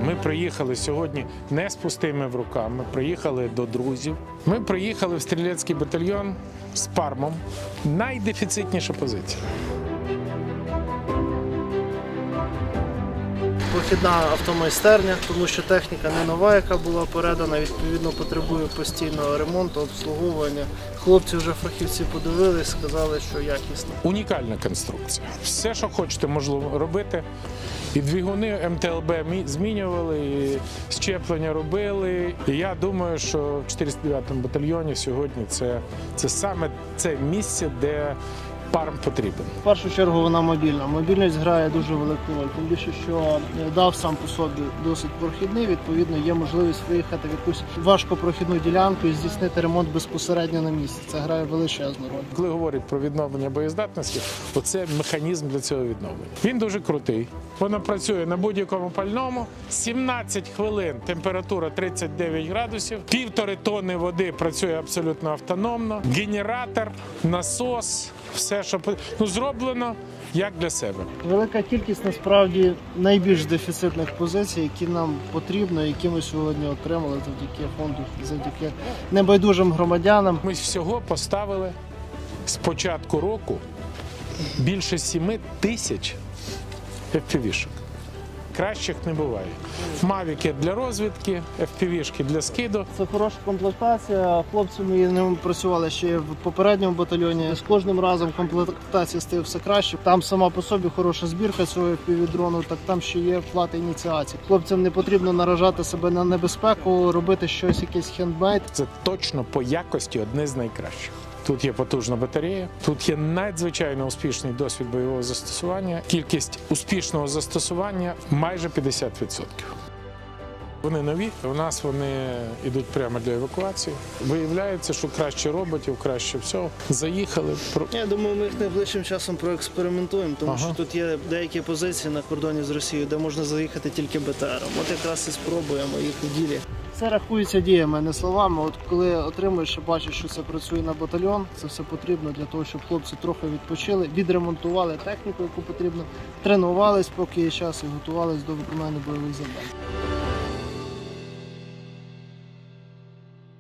Ми приїхали сьогодні не з пустими в руках, ми приїхали до друзів. Ми приїхали в стрілецький батальйон з Пармом. Найдефіцитніша позиція. Прохідна автомайстерня, тому що техніка не нова, яка була передана, відповідно потребує постійного ремонту, обслуговування. Хлопці вже фахівці подивились, сказали, що якісно. Унікальна конструкція. Все, що хочете, можливо робити. І двигуни МТЛБ змінювали, і щеплення робили. І я думаю, що в 409-му батальйоні сьогодні це саме це місце, де Парм потрібен. В першу чергу вона мобільна. Мобільність грає дуже велику роль. Тим більше, що дав сам по собі досить прохідний, відповідно, є можливість виїхати в якусь важкопрохідну ділянку і здійснити ремонт безпосередньо на місці. Це грає величезну роль. Коли говорять про відновлення боєздатності, оце механізм для цього відновлення. Він дуже крутий. Воно працює на будь-якому пальному. 17 хвилин, температура 39 градусів, 1,5 тонни води працює абсолютно автономно. Генератор, насос, все, що зроблено як для себе. Велика кількість, насправді, найбільш дефіцитних позицій, які нам потрібно, які ми сьогодні отримали завдяки фонду, завдяки небайдужим громадянам. Ми всього поставили з початку року більше 7 тисяч FPV-шок. Кращих не буває. Мавіки для розвідки, FPV-шки для скиду. Це хороша комплектація. Хлопці ми ними працювали ще в попередньому батальйоні. З кожним разом комплектація стає все краще. Там сама по собі хороша збірка цього FPV-дрону, так там ще є плата ініціації. Хлопцям не потрібно наражати себе на небезпеку, робити щось, якийсь хендмейд. Це точно по якості одне з найкращих. Тут є потужна батарея, тут є надзвичайно успішний досвід бойового застосування. Кількість успішного застосування майже 50%. Вони нові, у нас вони йдуть прямо для евакуації. Виявляється, що краще роботів, краще всього. Заїхали. Я думаю, ми їх найближчим часом проекспериментуємо, тому що тут є деякі позиції на кордоні з Росією, де можна заїхати тільки БТРом. От якраз і спробуємо їх у ділі. Це рахується діями, а не словами. От коли отримуєш і бачиш, що це працює на батальйон, це все потрібно для того, щоб хлопці трохи відпочили, відремонтували техніку, яку потрібно, тренувались, поки є час, і готувались до виконання бойових завдань.